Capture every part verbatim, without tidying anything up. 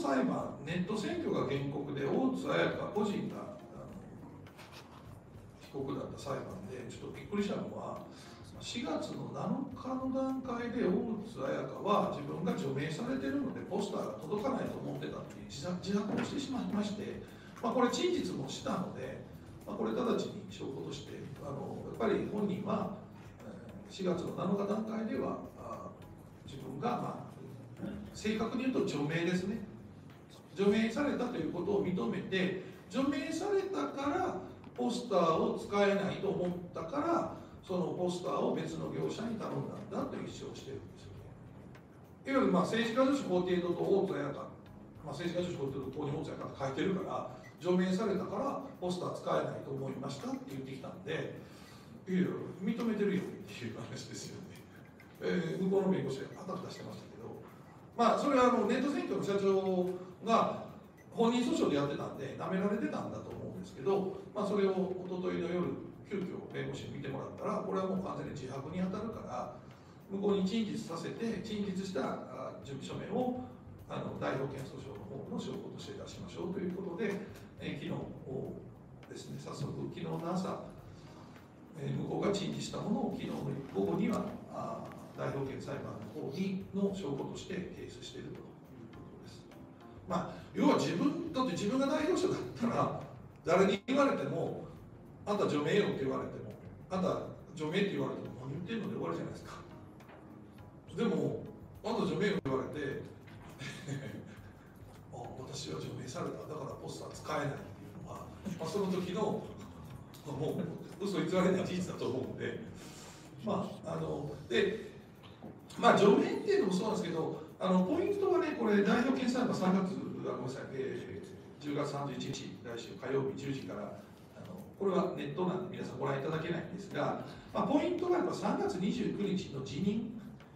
裁判、ネット選挙が原告で大津綾香個人が被告だった裁判でちょっとびっくりしたのは、しがつのなのかの段階で大津綾香は自分が除名されてるのでポスターが届かないと思ってたっていう自白自白をしてしまいまして、まあ、これ真実もしたので、まあ、これ直ちに証拠としてあのやっぱり本人はしがつのなのか段階では自分が、まあ、正確に言うと除名ですね、除名されたということを認めて、除名されたからポスターを使えないと思ったからそのポスターを別の業者に頼んだんだという主張をしているんですよね。いわゆるまあ政治家女子法廷と大津綾香、まあ、政治家女子法廷とここに大津綾香って書いてるから除名されたからポスター使えないと思いましたって言ってきたんで、いやいや認めてるよっていう話ですよね。えー、向こうの弁護士があたふたしてましたけど、まあそれはあのネット選挙の社長が本人訴訟でやってたんでなめられてたんだと思うんですけど、まあ、それを一昨日の夜急遽弁護士に見てもらったら、これはもう完全に自白に当たるから向こうに陳実させて、陳実した準備書面をあの代表権訴訟の方の証拠として出しましょうということで、えー、昨日ですね、早速昨日の朝、えー、向こうが陳示したものを昨日の午後にはあ代表権裁判の方にの証拠として提出しているということです。まあ、要は自分だって自分が代表者だったら誰に言われてもあんた除名よって言われても、あんた除名って言われても何言ってんので終わりじゃないですか。でもあんた除名よって言われてあ私は除名された、だからポスター使えないっていうのは、まあ、その時のもう嘘偽りない事実だと思うんで、まああのでまあ除名っていうのもそうなんですけど、あのポイントはね、これ代表権裁判さんがつ、ごめんなさい、えー、じゅうがつさんじゅういちにち、来週火曜日じゅうじから、あのこれはネットなんで皆さんご覧いただけないんですが、まあ、ポイントがさんがつにじゅうくにちの辞任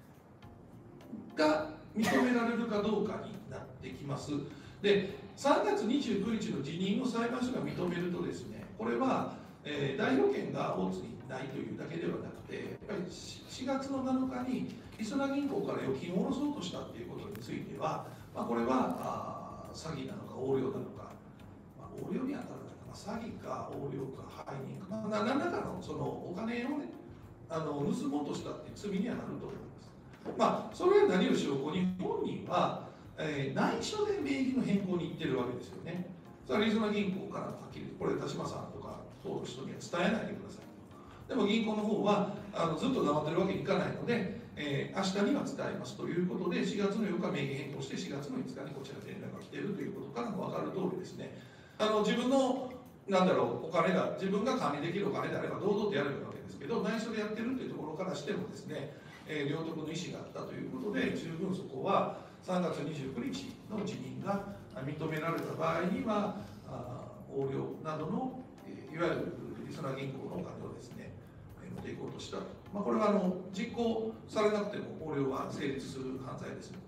が認められるかどうかになってきます。で、さんがつにじゅうくにちの辞任を裁判所が認めるとですね、これは、えー、代表権が大津にないというだけではなくて、やっぱりしがつのなのかにりそな銀行から預金を下ろそうとしたっていうことについては、まあ、これはあ詐欺なのか横領なのか、まあ、横領に当たるのか、まあ、詐欺か横領か背任か、まあ、何らかのそのお金をね、あの盗もうとしたっていう罪にはなると思います。まあ、それは何を証拠に本人は、えー、内緒で名義の変更に行ってるわけですよね。それはりそな銀行からはっきりこれ田島さんとか当の人には伝えないでください。でも銀行の方はあのずっと黙ってるわけにいかないので、えー、明日には伝えますということでしがつのよっか名義変更してしがつのいつかにこちらに連絡が来ているということからも分かる通りですね、あの自分のなんだろうお金が自分が管理できるお金であれば堂々とやればいいわけですけど、内緒でやってるというところからしてもですね、えー、領得の意思があったということで十分そこはさんがつにじゅうくにちの辞任が認められた場合にはあ横領などの、えー、いわゆるりそな銀行のお金をですね持っていこうとした、まあ、これはあの実行されなくても横領は成立する犯罪ですの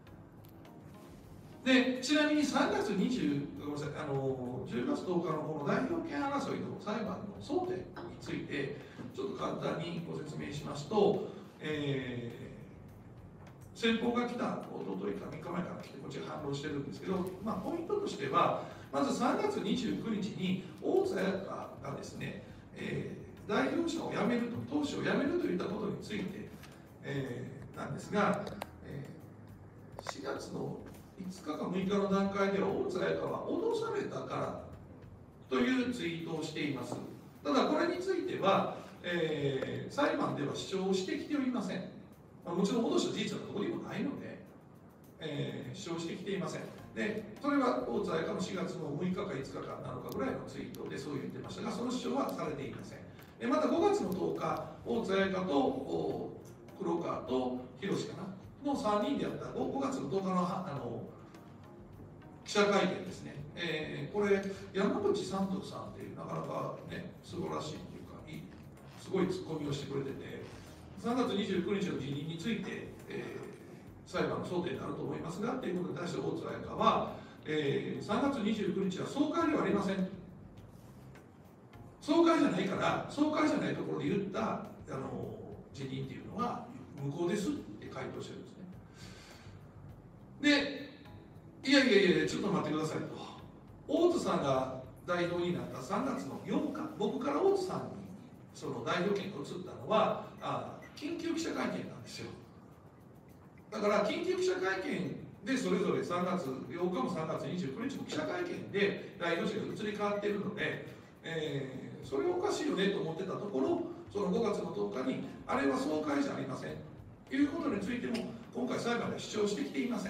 で。でちなみにさんがつにじゅうごめんなさいあのじゅうがつとおかのこの代表権争いの裁判の争点についてちょっと簡単にご説明しますと、えー、先方が来たおとといかみっかまえから来てこっちが反論してるんですけど、まあ、ポイントとしてはまずさんがつにじゅうくにちに大津綾香がですね、えー代表者を辞めると、党首を辞めるといったことについて、えー、なんですが、えー、しがつのいつかかむいかの段階では大津綾香は脅されたからというツイートをしています。ただこれについては、えー、裁判では主張してきておりません。まあ、もちろん脅した事実はどこにもないので、えー、主張してきていません。でそれは大津綾香のしがつのむいかかいつかかなのかぐらいのツイートでそう言ってましたが、その主張はされていません。またごがつのとおか、大津綾香と黒川と広かなのさんにんでやったごがつのとおかのあの記者会見ですね、えー、これ山口三徳さんっていうなかなかね素晴らしいっていうかいいすごいツッコミをしてくれてて、さんがつにじゅうくにちの辞任について、えー、裁判の争点になると思いますがということに対して大津綾香は、えー、さんがつにじゅうくにちは総会ではありません、総会じゃないから、総会じゃないところで言ったあの辞任っていうのは無効ですって回答してるんですね。で、 いやいやいやちょっと待ってくださいと、大津さんが代表になったさんがつのようか、僕から大津さんにその代表権が移ったのはあ緊急記者会見なんですよ。だから緊急記者会見でそれぞれさんがつようかもさんがつにじゅうくにちの記者会見で代表者が移り変わっているので、えー、それおかしいよねと思ってたところ、そのごがつのとおかにあれは総会じゃありませんということについても今回裁判で主張してきていません。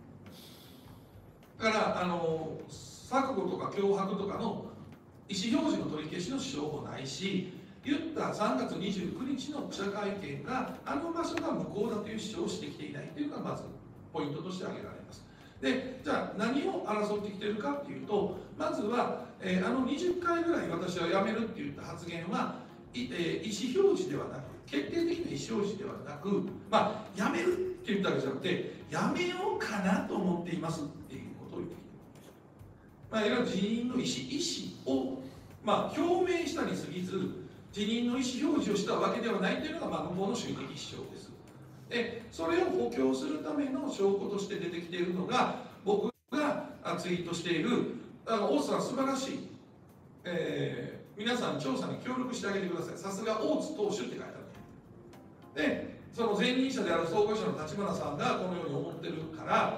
だからあの錯誤とか脅迫とかの意思表示の取り消しの主張もないし、言ったさんがつにじゅうくにちの記者会見があの場所が無効だという主張をしてきていないというのがまずポイントとして挙げられます。でじゃあ何を争ってきているかっていうと、まずは、えー、あのにじゅっかいぐらい私は辞めるって言った発言は、いえー、意思表示ではなく、決定的な意思表示ではなく、まあ辞めるって言ったわけじゃなくて辞めようかなと思っていますっていうことを言ってきています。まあ、いわゆる辞任の意思意思を、まあ、表明したに過ぎず辞任の意思表示をしたわけではないというのが、まあ、向こうの主義的主張です。でそれを補強するための証拠として出てきているのが、僕がツイートしている「大津さん素晴らしい、えー、皆さん調査に協力してあげてください、さすが大津党首」って書いてある。でその前任者である総合者の立花さんがこのように思ってるから、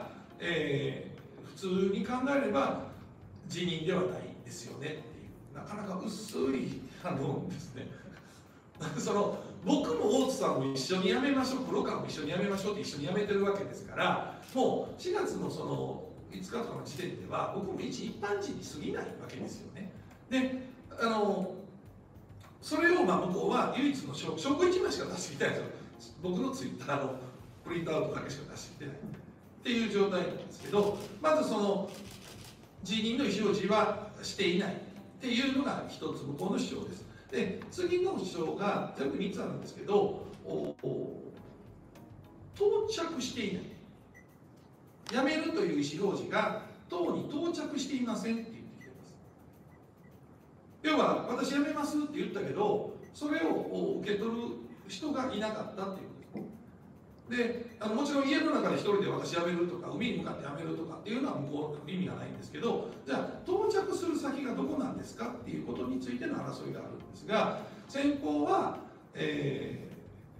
えー、普通に考えれば辞任ではないですよねっていう、なかなか薄い反論ですね。その僕も大津さんも一緒に辞めましょう、黒川も一緒に辞めましょうって一緒に辞めてるわけですから、もうしがつのそのいつかとかの時点では僕も一一般人に過ぎないわけですよね。であのそれをまあ向こうは唯一の証拠いちまいしか出してきてないんですよ。僕のツイッターのプリントアウトだけしか出してきてないっていう状態なんですけど、まずその辞任の意思表示はしていないっていうのが一つ向こうの主張です。で次の主張が全部みっつあるんですけど、到着していない、辞めるという意思表示が党に到着していませんって言ってきています。要は私辞めますって言ったけどそれを受け取る人がいなかったっていうことです。であのもちろん家の中で一人で私辞めるとか海に向かって辞めるとかっていうのは向こう意味がないんですけど、じゃあ到着する先がどこなんですかっていうことについての争いがあるんですが、先方は、え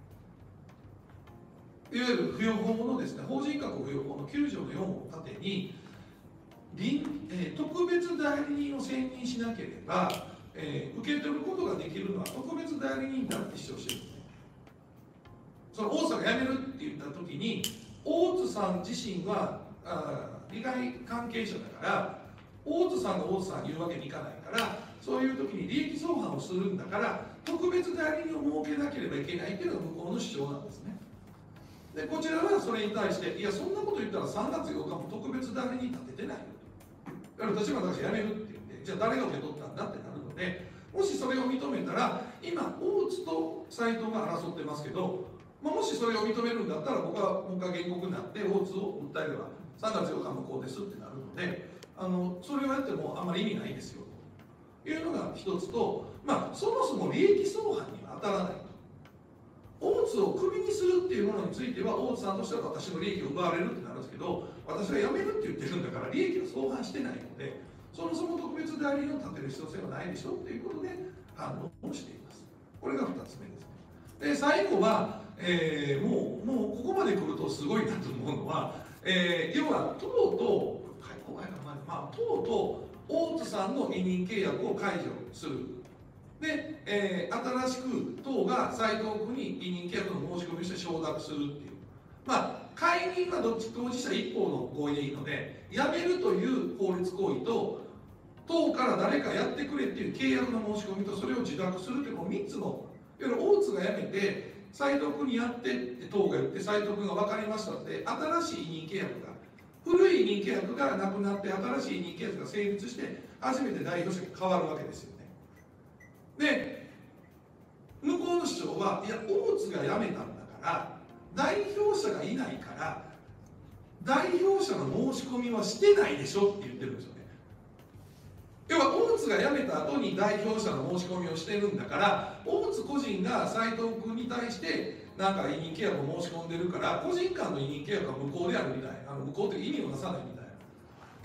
ー、いわゆる扶養法のですね、法人格扶養法のきゅうじょうのよんを盾に、えー、特別代理人を選任しなければ、えー、受け取ることができるのは特別代理人だって主張してるんですね。その大津さんが辞めるって言った時に大津さん自身はあ利害関係者だから大津さんが大津さんに言うわけにいかないから、そういう時に利益相反をするんだから特別代理人を設けなければいけないっていうのが向こうの主張なんですね。でこちらはそれに対していやそんなこと言ったらさんがつようかも特別代理人立ててないよと、だから立花が辞めるって言ってじゃあ誰が受け取ったんだってなるので、もしそれを認めたら今大津と斉藤が争ってますけど、まあ、もしそれを認めるんだったら僕はもう一回原告になって大津を訴えればさんがつようか無効ですってなるので、あのそれをやってもあんまり意味ないですよというのが一つと、まあそもそも利益相反には当たらないと。大津をクビにするっていうものについては大津さんとしては私の利益を奪われるってなるんですけど、私が辞めるって言ってるんだから利益は相反してないので、そもそも特別代理人を立てる必要性はないでしょということで反論をしています。これがふたつめですね。で最後は、えー、もうもうここまで来るとすごいなと思うのは、えー、要は党とまあ、党と大津さんの委任契約を解除する。で、えー、新しく党が斉藤君に委任契約の申し込みをして承諾するっていう。まあ、解任はどっち当事者一方の合意でいいので、辞めるという法律行為と、党から誰かやってくれっていう契約の申し込みと、それを受諾するっていうこのみっつの、いわゆる大津が辞めて、斉藤君にやってって党が言って、斉藤君が分かりましたので、新しい委任契約が、古い委任契約がなくなって新しい委任契約が成立して初めて代表者が変わるわけですよね。で向こうの主張はいや大津が辞めたんだから代表者がいないから代表者の申し込みはしてないでしょって言ってるんですよね。要は大津が辞めた後に代表者の申し込みをしてるんだから大津個人が斉藤君に対してなんか委任契約を申し込んでるから個人間の委任契約は無効であるみたいな、あの無効って意味をなさないみたいな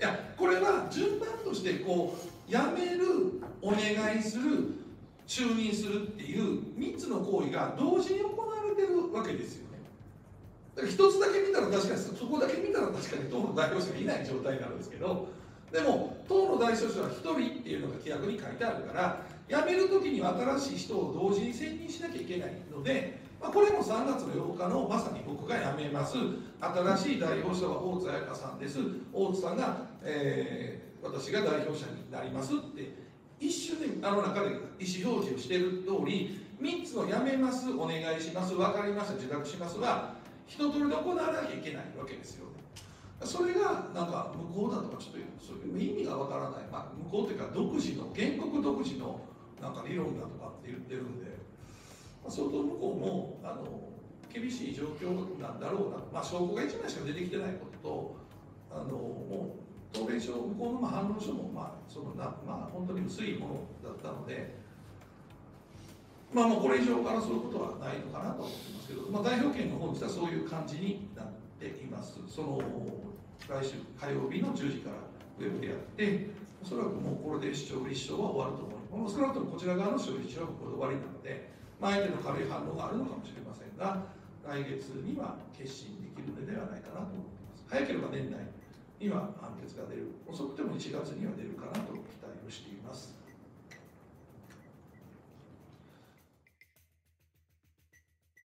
やこれは順番としてこう辞める、お願いする、就任するっていうみっつの行為が同時に行われてるわけですよね。だからひとつだけ見たら確かにそこだけ見たら確かに党の代表者がいない状態なんですけど、でも党の代表者はひとりっていうのが規約に書いてあるから、辞める時には新しい人を同時に選任しなきゃいけないので、まあ、これもさんがつのようかのまさに僕が辞めます、新しい代表者は大津彩香さんです、大津さんが、えー、私が代表者になりますって一瞬であの中で意思表示をしている通り、みっつの辞めます、お願いします、分かりました、受託しますは一通りで行わなきゃいけないわけですよ。それがなんか無効だとかちょっとそういう意味がわからない、まあ、無効というか独自の原告独自のなんか理論だとかって言ってるんで、まあ、相当向こうもあの厳しい状況なんだろうな、まあ、証拠がいちまいしか出てきてないことと、あのもう答弁書、向こうの反論書も、まあそのなまあ、本当に薄いものだったので、まあ、もうこれ以上争うことはないのかなと思ってますけど、まあ、代表権の方にしたらそういう感じになっています。その来週火曜日のじゅうじからウェブでやって、おそらくもうこれで主張立証は終わると思います。少なくともこちら側の主張立証はこれで終わりなので、まあ、相手の軽い反応があるのかもしれませんが、来月には決心できるのではないかなと思っています。早ければ年内には判決が出る、遅くてもいちがつには出るかなと期待をしています。